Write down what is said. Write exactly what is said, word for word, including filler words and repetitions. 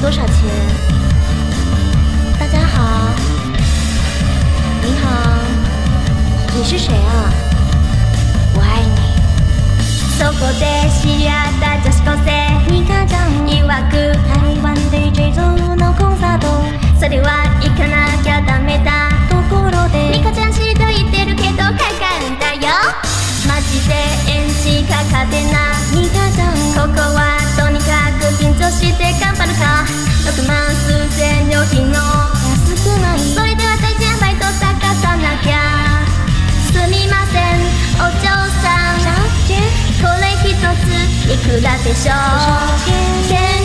多少钱？大家好，你好，你是谁啊？我爱你。そこで知り合った女子高生ミカちゃん曰く台湾 ディージェー ゾーのコンサート、それは行かなきゃダメだところでミカちゃんしと言ってるけどかかるんだよ。マジでエンジかかってなミカちゃん、ここはとにかく緊張して頑張るか。ろくまん数千料金の安くない、それでは大事なバイト探さなきゃ。すみませんお嬢さん、これ一ついくらでしょう？